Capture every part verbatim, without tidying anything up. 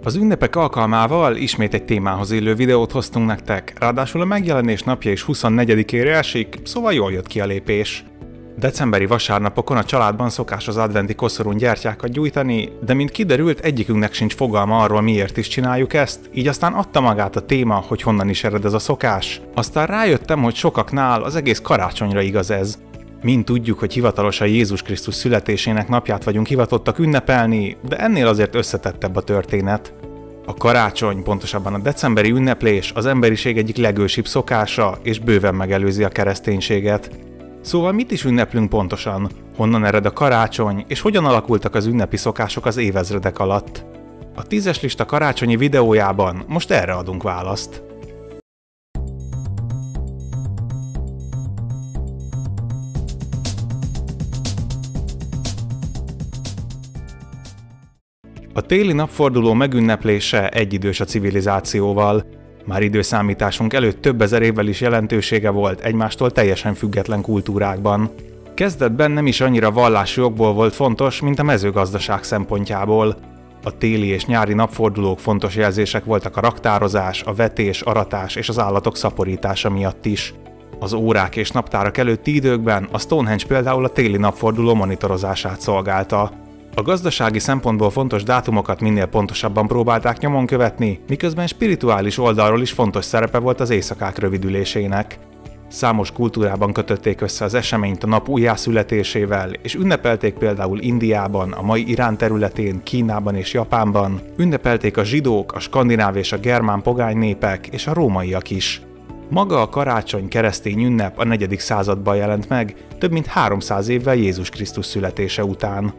Az ünnepek alkalmával ismét egy témához illő videót hoztunk nektek, ráadásul a megjelenés napja is huszonnegyedikére esik, szóval jól jött ki a lépés. Decemberi vasárnapokon a családban szokás az adventi koszorún gyertyákat gyújtani, de mint kiderült, egyikünknek sincs fogalma arról, miért is csináljuk ezt, így aztán adta magát a téma, hogy honnan is ered ez a szokás. Aztán rájöttem, hogy sokaknál az egész karácsonyra igaz ez. Mind tudjuk, hogy hivatalosan Jézus Krisztus születésének napját vagyunk hivatottak ünnepelni, de ennél azért összetettebb a történet. A karácsony, pontosabban a decemberi ünneplés az emberiség egyik legősibb szokása, és bőven megelőzi a kereszténységet. Szóval mit is ünneplünk pontosan? Honnan ered a karácsony, és hogyan alakultak az ünnepi szokások az évezredek alatt? A tízes lista karácsonyi videójában most erre adunk választ. A téli napforduló megünneplése egyidős a civilizációval. Már időszámításunk előtt több ezer évvel is jelentősége volt egymástól teljesen független kultúrákban. Kezdetben nem is annyira vallási okból volt fontos, mint a mezőgazdaság szempontjából. A téli és nyári napfordulók fontos jelzések voltak a raktározás, a vetés, aratás és az állatok szaporítása miatt is. Az órák és naptárak előtti időkben a Stonehenge például a téli napforduló monitorozását szolgálta. A gazdasági szempontból fontos dátumokat minél pontosabban próbálták nyomon követni, miközben spirituális oldalról is fontos szerepe volt az éjszakák rövidülésének. Számos kultúrában kötötték össze az eseményt a nap újjászületésével, és ünnepelték például Indiában, a mai Irán területén, Kínában és Japánban, ünnepelték a zsidók, a skandináv és a germán pogány népek, és a rómaiak is. Maga a karácsony keresztény ünnep a negyedik században jelent meg, több mint háromszáz évvel Jézus Krisztus születése után.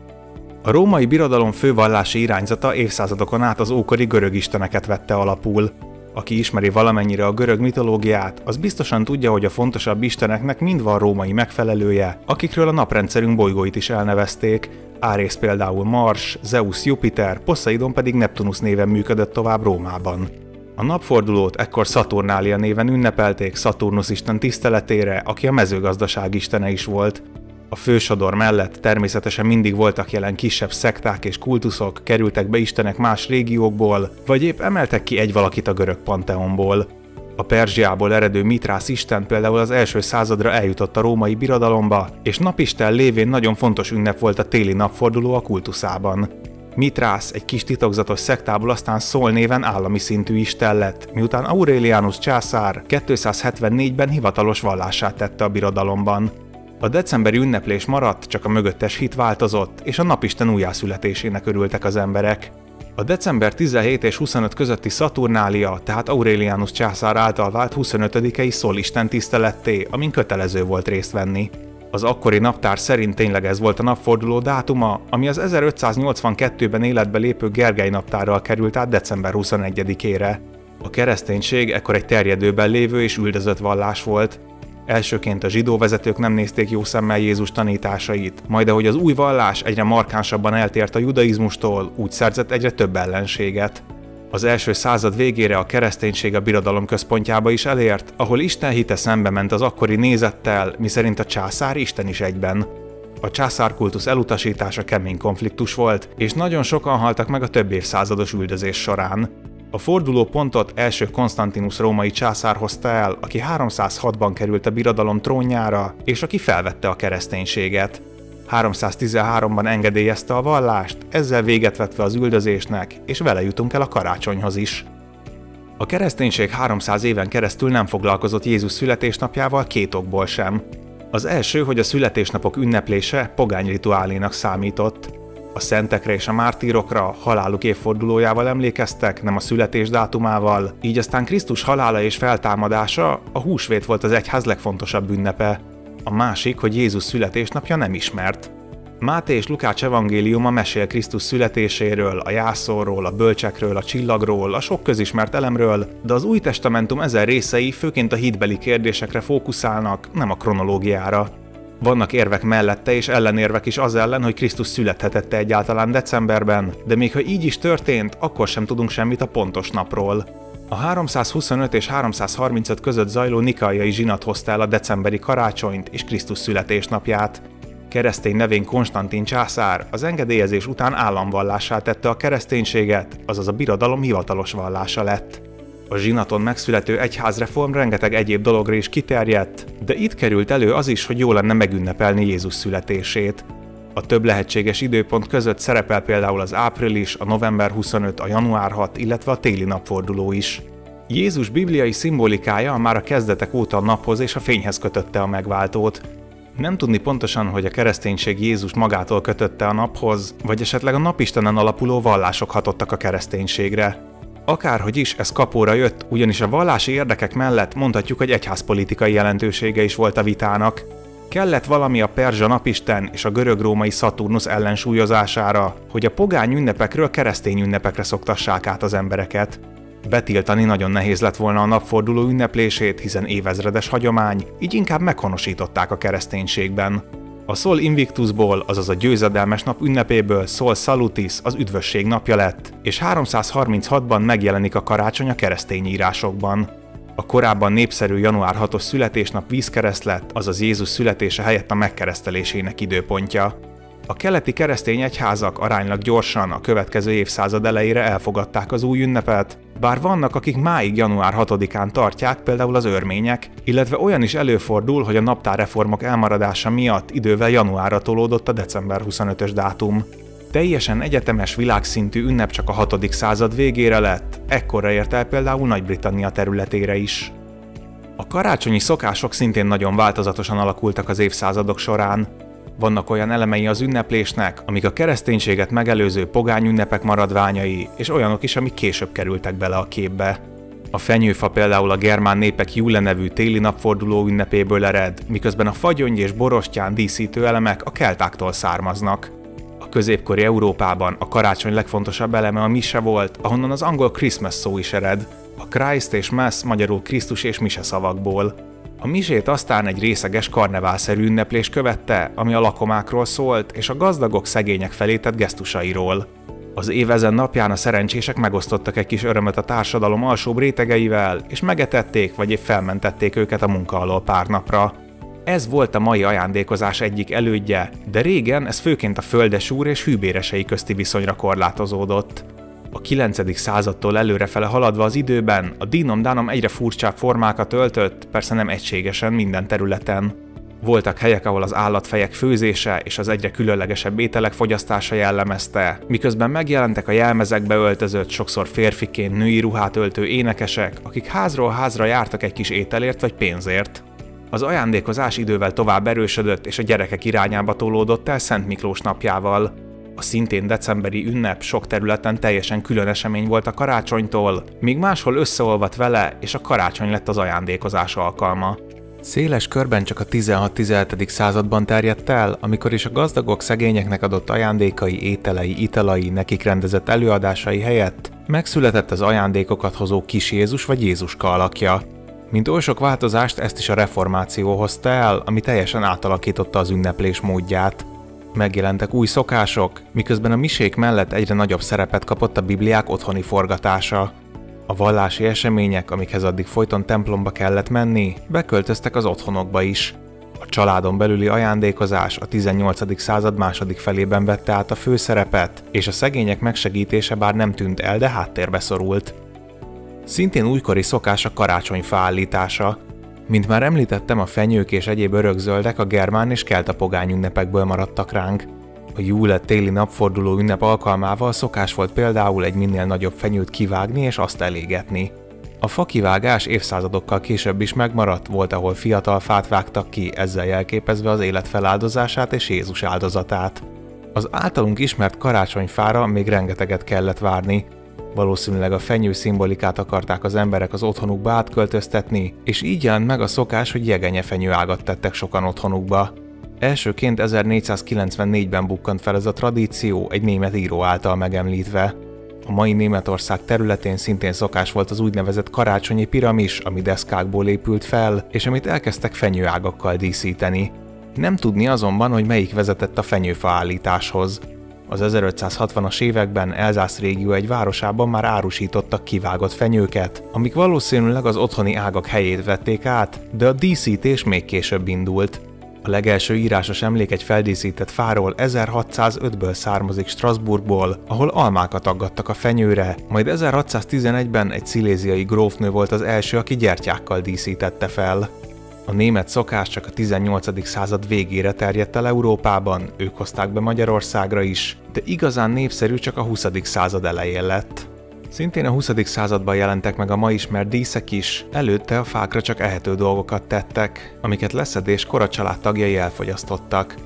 A római birodalom fővallási irányzata évszázadokon át az ókori görög isteneket vette alapul. Aki ismeri valamennyire a görög mitológiát, az biztosan tudja, hogy a fontosabb isteneknek mind van római megfelelője, akikről a naprendszerünk bolygóit is elnevezték. Árész például Mars, Zeus Jupiter, Poseidon pedig Neptunusz néven működött tovább Rómában. A napfordulót ekkor Saturnália néven ünnepelték Szaturnusz isten tiszteletére, aki a mezőgazdaság istene is volt. A fősodor mellett természetesen mindig voltak jelen kisebb szekták és kultuszok, kerültek be istenek más régiókból, vagy épp emeltek ki egy valakit a görög panteonból. A Perzsiából eredő Mitrász isten például az első századra eljutott a római birodalomba, és napisten lévén nagyon fontos ünnep volt a téli napforduló a kultuszában. Mitrász egy kis titokzatos szektából aztán Szol néven állami szintű isten lett, miután Aurelianus császár kétszázhetvennégyben hivatalos vallását tette a birodalomban. A decemberi ünneplés maradt, csak a mögöttes hit változott, és a napisten újjászületésének örültek az emberek. A december tizenhét és huszonöt közötti Saturnália, tehát Aurelianus császár által vált huszonötödikei Szol isten tiszteletté, amin kötelező volt részt venni. Az akkori naptár szerint tényleg ez volt a napforduló dátuma, ami az ezerötszáznyolcvankettőben életbe lépő Gergely naptárral került át december huszonegyedikére. A kereszténység ekkor egy terjedőben lévő és üldözött vallás volt. Elsőként a zsidó vezetők nem nézték jó szemmel Jézus tanításait, majd ahogy az új vallás egyre markánsabban eltért a judaizmustól, úgy szerzett egyre több ellenséget. Az első század végére a kereszténység a birodalom központjába is elért, ahol Isten hite szembe ment az akkori nézettel, miszerint a császár Isten is egyben. A császárkultusz elutasítása kemény konfliktus volt, és nagyon sokan haltak meg a több évszázados üldözés során. A fordulópontot első Konstantinus római császár hozta el, aki háromszázhatban került a birodalom trónjára, és aki felvette a kereszténységet. háromszáztizenháromban engedélyezte a vallást, ezzel véget vetve az üldözésnek, és vele jutunk el a karácsonyhoz is. A kereszténység háromszáz éven keresztül nem foglalkozott Jézus születésnapjával két okból sem. Az első, hogy a születésnapok ünneplése pogány rituálénak számított. A szentekre és a mártírokra haláluk évfordulójával emlékeztek, nem a születés dátumával, így aztán Krisztus halála és feltámadása, a húsvét volt az egyház legfontosabb ünnepe. A másik, hogy Jézus születésnapja nem ismert. Máté és Lukács evangéliuma mesél Krisztus születéséről, a jászolról, a bölcsekről, a csillagról, a sok közismert elemről, de az Új Testamentum ezen részei főként a hitbeli kérdésekre fókuszálnak, nem a kronológiára. Vannak érvek mellette és ellenérvek is az ellen, hogy Krisztus születhetett egyáltalán decemberben, de még ha így is történt, akkor sem tudunk semmit a pontos napról. A háromszázhuszonöt és háromszázharmincöt között zajló nikaiai zsinat hozta el a decemberi karácsonyt és Krisztus születésnapját. Keresztény nevén Konstantin császár az engedélyezés után államvallássá tette a kereszténységet, azaz a birodalom hivatalos vallása lett. A zsinaton megszülető egyházreform rengeteg egyéb dologra is kiterjedt, de itt került elő az is, hogy jó lenne megünnepelni Jézus születését. A több lehetséges időpont között szerepel például az április, a november huszonötödike, a január hatodika, illetve a téli napforduló is. Jézus bibliai szimbolikája már a kezdetek óta a naphoz és a fényhez kötötte a megváltót. Nem tudni pontosan, hogy a kereszténység Jézus magától kötötte a naphoz, vagy esetleg a napistenen alapuló vallások hatottak a kereszténységre. Akárhogy is, ez kapóra jött, ugyanis a vallási érdekek mellett mondhatjuk, hogy egyházpolitikai jelentősége is volt a vitának. Kellett valami a perzsa napisten és a görög-római Szaturnusz ellensúlyozására, hogy a pogány ünnepekről keresztény ünnepekre szoktassák át az embereket. Betiltani nagyon nehéz lett volna a napforduló ünneplését, hiszen évezredes hagyomány, így inkább meghonosították a kereszténységben. A Sol Invictusból, azaz a győzedelmes nap ünnepéből Sol Salutis az üdvösség napja lett, és háromszázharminchatban megjelenik a karácsony a keresztény írásokban. A korábban népszerű január hatos születésnap vízkereszt lett, azaz Jézus születése helyett a megkeresztelésének időpontja. A keleti keresztény egyházak aránylag gyorsan a következő évszázad elejére elfogadták az új ünnepet, bár vannak, akik máig január hatodikán tartják, például az örmények, illetve olyan is előfordul, hogy a naptárreformok elmaradása miatt idővel januárra tolódott a december huszonötös dátum. Teljesen egyetemes világszintű ünnep csak a hatodik század végére lett, ekkorra ért el például Nagy-Britannia területére is. A karácsonyi szokások szintén nagyon változatosan alakultak az évszázadok során. Vannak olyan elemei az ünneplésnek, amik a kereszténységet megelőző pogány ünnepek maradványai, és olyanok is, amik később kerültek bele a képbe. A fenyőfa például a germán népek Jule nevű téli napforduló ünnepéből ered, miközben a fagyongy és borostyán díszítő elemek a keltáktól származnak. A középkori Európában a karácsony legfontosabb eleme a mise volt, ahonnan az angol Christmas szó is ered, a Christ és Mass magyarul Krisztus és mise szavakból. A misét aztán egy részeges karneválszerű ünneplés követte, ami a lakomákról szólt, és a gazdagok szegények felé tett gesztusairól. Az év ezen napján a szerencsések megosztottak egy kis örömöt a társadalom alsóbb rétegeivel, és megetették vagy épp felmentették őket a munka alól pár napra. Ez volt a mai ajándékozás egyik elődje, de régen ez főként a földesúr és hűbéresei közti viszonyra korlátozódott. A kilencedik századtól előrefele haladva az időben a dínom dánom egyre furcsább formákat öltött, persze nem egységesen minden területen. Voltak helyek, ahol az állatfejek főzése és az egyre különlegesebb ételek fogyasztása jellemezte, miközben megjelentek a jelmezekbe öltözött, sokszor férfiként női ruhát öltő énekesek, akik házról házra jártak egy kis ételért vagy pénzért. Az ajándékozás idővel tovább erősödött és a gyerekek irányába tolódott el Szent Miklós napjával. A szintén decemberi ünnep sok területen teljesen külön esemény volt a karácsonytól, míg máshol összeolvadt vele, és a karácsony lett az ajándékozás alkalma. Széles körben csak a tizenhat-tizenhetedik században terjedt el, amikor is a gazdagok szegényeknek adott ajándékai, ételei, italai, nekik rendezett előadásai helyett megszületett az ajándékokat hozó kis Jézus vagy Jézuska alakja. Mint oly sok változást, ezt is a reformáció hozta el, ami teljesen átalakította az ünneplés módját. Megjelentek új szokások, miközben a misék mellett egyre nagyobb szerepet kapott a bibliák otthoni forgatása. A vallási események, amikhez addig folyton templomba kellett menni, beköltöztek az otthonokba is. A családon belüli ajándékozás a tizennyolcadik század második felében vette át a főszerepet, és a szegények megsegítése bár nem tűnt el, de háttérbe szorult. Szintén újkori szokás a karácsonyfa állítása. Mint már említettem, a fenyők és egyéb örökzöldek a germán és kelta pogány ünnepekből maradtak ránk. A Jule téli napforduló ünnep alkalmával szokás volt például egy minél nagyobb fenyőt kivágni és azt elégetni. A fakivágás évszázadokkal később is megmaradt, volt, ahol fiatal fát vágtak ki, ezzel jelképezve az élet feláldozását és Jézus áldozatát. Az általunk ismert karácsonyfára még rengeteget kellett várni. Valószínűleg a fenyő szimbolikát akarták az emberek az otthonukba átköltöztetni, és így jelent meg a szokás, hogy jegenyefenyő ágat tettek sokan otthonukba. Elsőként ezernégyszázkilencvennégyben bukkant fel ez a tradíció, egy német író által megemlítve. A mai Németország területén szintén szokás volt az úgynevezett karácsonyi piramis, ami deszkákból épült fel, és amit elkezdtek fenyőágakkal díszíteni. Nem tudni azonban, hogy melyik vezetett a fenyőfa állításhoz. Az ezerötszázhatvanas években Elzász régió egy városában már árusítottak kivágott fenyőket, amik valószínűleg az otthoni ágak helyét vették át, de a díszítés még később indult. A legelső írásos emlék egy feldíszített fáról ezerhatszázötből származik Strasbourgból, ahol almákat aggattak a fenyőre, majd ezerhatszáztizenegyben egy sziléziai grófnő volt az első, aki gyertyákkal díszítette fel. A német szokás csak a tizennyolcadik század végére terjedt el Európában, ők hozták be Magyarországra is, de igazán népszerű csak a huszadik század elején lett. Szintén a huszadik században jelentek meg a ma ismert díszek is, előtte a fákra csak ehető dolgokat tettek, amiket leszedéskor a család tagjai elfogyasztottak.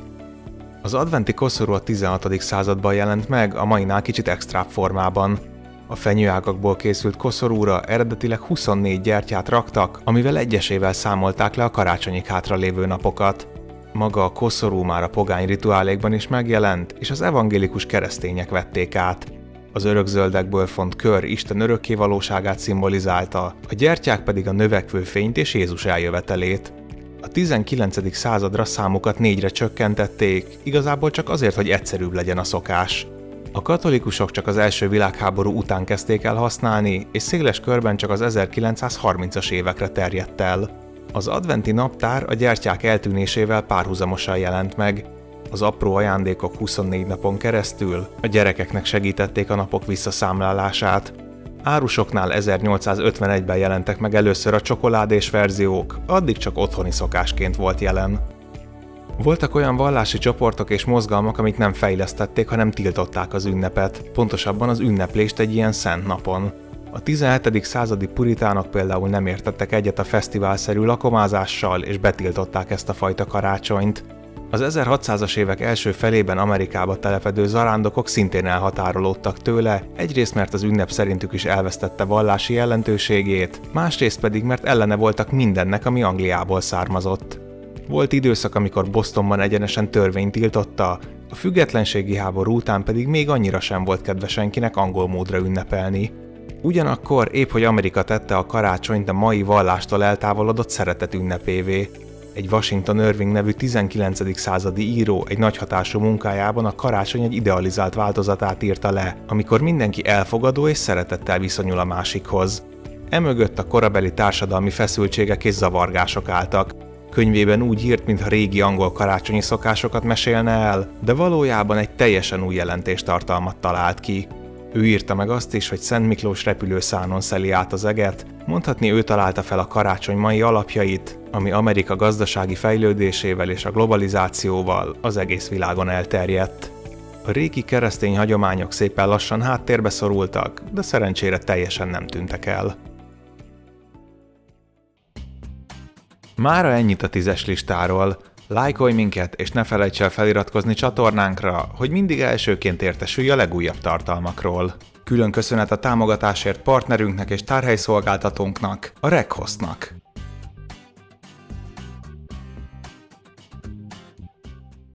Az adventi koszorú a tizenhatodik században jelent meg, a mainál kicsit extrább formában. A fenyőágakból készült koszorúra eredetileg huszonnégy gyertyát raktak, amivel egyesével számolták le a karácsonyig hátralévő napokat. Maga a koszorú már a pogány rituálékban is megjelent, és az evangélikus keresztények vették át. Az örökzöldekből font kör Isten örökkévalóságát szimbolizálta, a gyertyák pedig a növekvő fényt és Jézus eljövetelét. A tizenkilencedik századra számukat négyre csökkentették, igazából csak azért, hogy egyszerűbb legyen a szokás. A katolikusok csak az első világháború után kezdték el használni, és széles körben csak az ezerkilencszázharmincas évekre terjedt el. Az adventi naptár a gyertyák eltűnésével párhuzamosan jelent meg. Az apró ajándékok huszonnégy napon keresztül a gyerekeknek segítették a napok visszaszámlálását. Árusoknál ezernyolcszázötvenegyben jelentek meg először a csokoládés verziók, addig csak otthoni szokásként volt jelen. Voltak olyan vallási csoportok és mozgalmak, amik nem fejlesztették, hanem tiltották az ünnepet, pontosabban az ünneplést egy ilyen szent napon. A tizenhetedik századi puritánok például nem értettek egyet a fesztiválszerű lakomázással, és betiltották ezt a fajta karácsonyt. Az ezerhatszázas évek első felében Amerikába telepedő zarándokok szintén elhatárolódtak tőle, egyrészt mert az ünnep szerintük is elvesztette vallási jelentőségét, másrészt pedig mert ellene voltak mindennek, ami Angliából származott. Volt időszak, amikor Bostonban egyenesen törvény tiltotta, a függetlenségi háború után pedig még annyira sem volt kedve senkinek angol módra ünnepelni. Ugyanakkor épp hogy Amerika tette a karácsonyt a mai vallástól eltávolodott szeretet ünnepévé. Egy Washington Irving nevű tizenkilencedik századi író egy nagy hatású munkájában a karácsony egy idealizált változatát írta le, amikor mindenki elfogadó és szeretettel viszonyul a másikhoz. Emögött a korabeli társadalmi feszültségek és zavargások álltak. Könyvében úgy írt, mintha régi angol karácsonyi szokásokat mesélne el, de valójában egy teljesen új jelentéstartalmat talált ki. Ő írta meg azt is, hogy Szent Miklós repülőszánon szeli át az eget, mondhatni ő találta fel a karácsony mai alapjait, ami Amerika gazdasági fejlődésével és a globalizációval az egész világon elterjedt. A régi keresztény hagyományok szépen lassan háttérbe szorultak, de szerencsére teljesen nem tűntek el. Mára ennyit a tízes listáról. Lájkolj minket, és ne felejts el feliratkozni csatornánkra, hogy mindig elsőként értesülj a legújabb tartalmakról. Külön köszönet a támogatásért partnerünknek és tárhelyszolgáltatónknak, a Reghostnak.